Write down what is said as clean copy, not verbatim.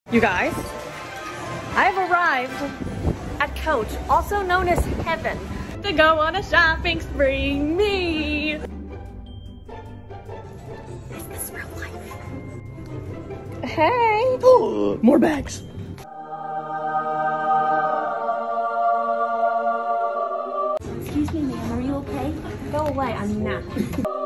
You guys, I've arrived at Coach, also known as Heaven, to go on a shopping spree. Me! Is this real life? Hey! Oh, more bags. Excuse me, ma'am, are you okay? Go away, I'm not.